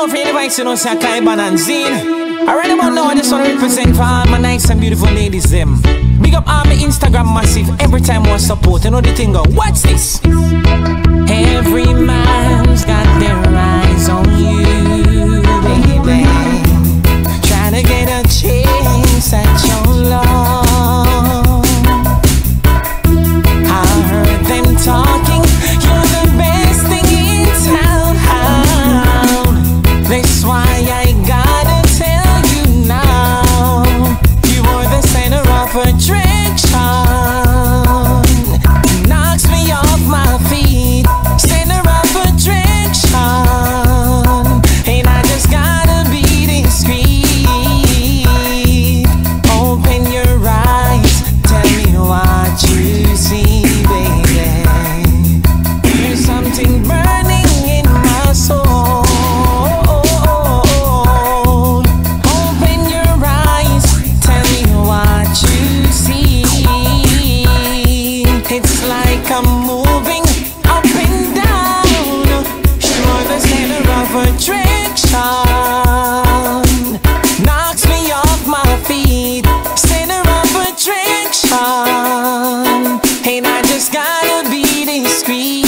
for anybody who knows Kaiban and Zine. I right about now, I just want to represent for all my nice and beautiful ladies them. Big up all my Instagram massive. Every time I support, you know the thing go, what's this? Every man's got their eyes on you, baby. Trying to get a chance at your love. I heard them talking, you're the best thing in town. That's why I gotta tell you now, you are the center of attraction. Knocks me off my feet, center of attraction. And I just gotta be discreet. Open your eyes, tell me what you see, baby. There's something burning in my soul. Open your eyes, tell me what you see. It's like I'm moving up and down. You're the center of attraction. Knocks me off my feet, center of attraction. And I just gotta be discreet.